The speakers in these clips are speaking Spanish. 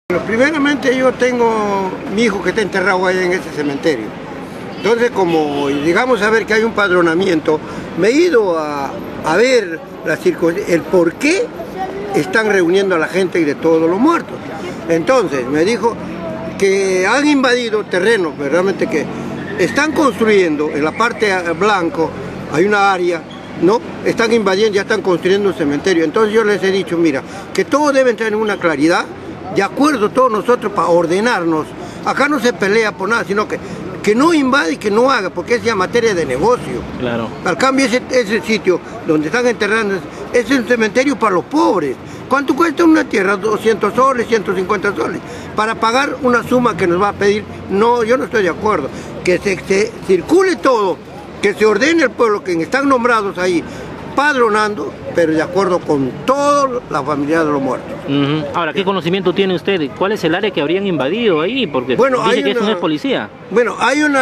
Bueno, primeramente yo tengo mi hijo que está enterrado ahí en ese cementerio. Entonces, como llegamos a ver que hay un padronamiento, me he ido a ver el por qué están reuniendo a la gente de todos los muertos. Entonces, me dijo que han invadido terrenos, realmente que están construyendo en la parte blanco, hay una área, ¿no? Están invadiendo, ya están construyendo un cementerio. Entonces yo les he dicho, mira, que todos deben tener una claridad, de acuerdo todos nosotros para ordenarnos. Acá no se pelea por nada, sino que no invade y que no haga, porque es ya materia de negocio. Claro. Al cambio ese sitio donde están enterrando es un cementerio para los pobres. ¿Cuánto cuesta una tierra? 200 soles, 150 soles. Para pagar una suma que nos va a pedir, no, yo no estoy de acuerdo. Que se circule todo, que se ordene el pueblo, que están nombrados ahí, padronando, pero de acuerdo con toda la familia de los muertos. Ahora, ¿qué conocimiento tiene usted? ¿Cuál es el área que habrían invadido ahí? Porque bueno, dice que eso no es policía. Bueno, hay un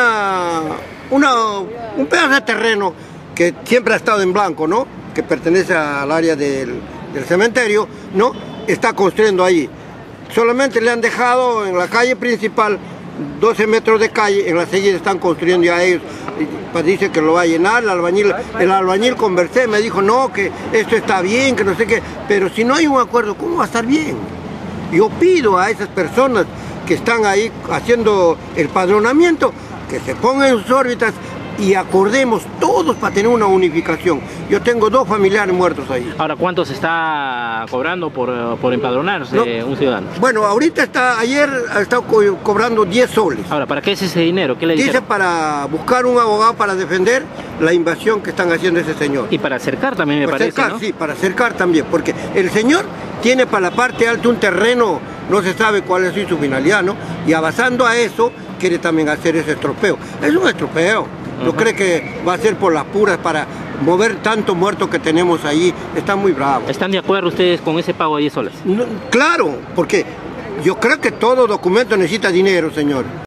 pedazo de terreno que siempre ha estado en blanco, ¿no? Que pertenece al área del cementerio, ¿no? Está construyendo ahí. Solamente le han dejado en la calle principal 12 metros de calle, en la seguida están construyendo ya ellos. Dice que lo va a llenar, el albañil conversé, me dijo no, que esto está bien, que no sé qué, pero si no hay un acuerdo, ¿cómo va a estar bien? Yo pido a esas personas que están ahí haciendo el padronamiento, que se pongan en sus órbitas y acordemos todos para tener una unificación. Yo tengo 2 familiares muertos ahí. Ahora, ¿cuánto se está cobrando por empadronarse un ciudadano? Bueno, ahorita ayer ha estado cobrando 10 soles. Ahora, ¿para qué es ese dinero? ¿Qué le dijeron? Dice para buscar un abogado para defender la invasión que están haciendo ese señor. Y para acercar también me parece, ¿no? Sí, para acercar también, porque el señor tiene para la parte alta un terreno, no se sabe cuál es su finalidad, ¿no? Y avanzando a eso, quiere también hacer ese estropeo. Es un estropeo. ¿No cree que va a ser por las puras para mover tanto muerto que tenemos ahí? Está muy bravo. ¿Están de acuerdo ustedes con ese pago de 10 soles? No, claro, porque yo creo que todo documento necesita dinero, señor.